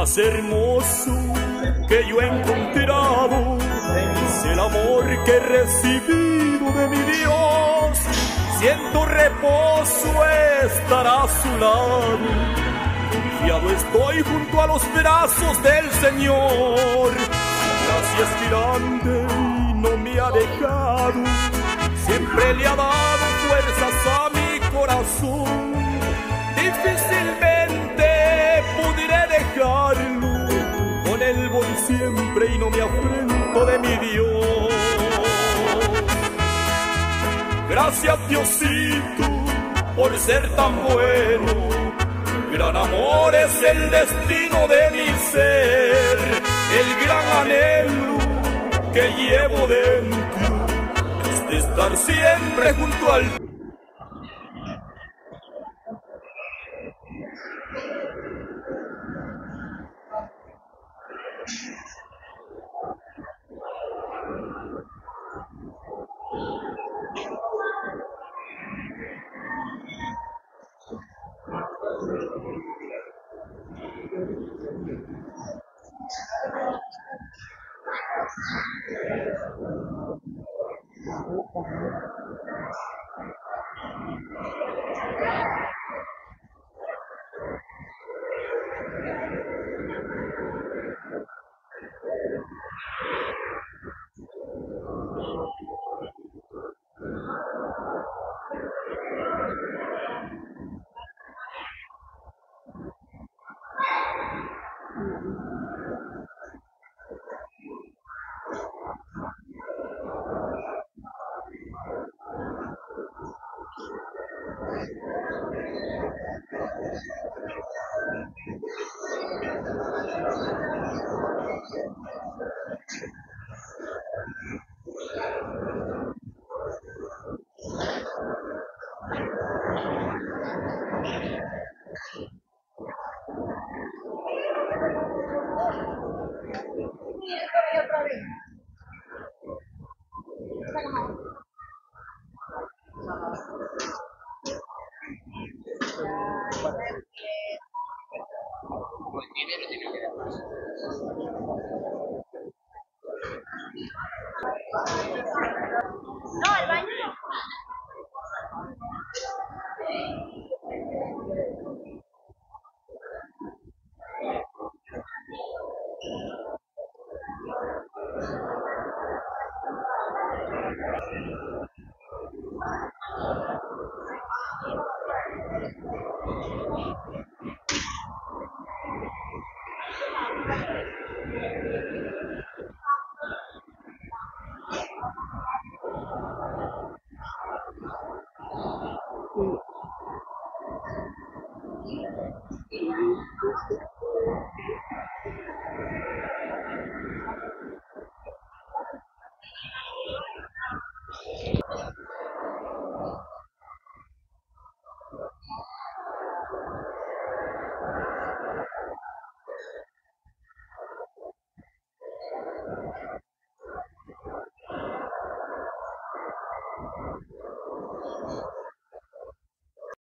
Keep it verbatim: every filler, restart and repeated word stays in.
más hermoso que yo he encontrado es el amor que he recibido de mi Dios. Siento reposo estar a su lado, confiado estoy junto a los brazos del Señor. Gracias grande y no me ha dejado, siempre le ha dado fuerzas a mi corazón. Difícilmente pudiré dejarlo, con él voy siempre y no me afrento de mi Dios. Gracias Diosito por ser tan bueno, gran amor es el destino de mi ser, el gran anhelo que llevo dentro es de estar siempre junto al No, al baño no.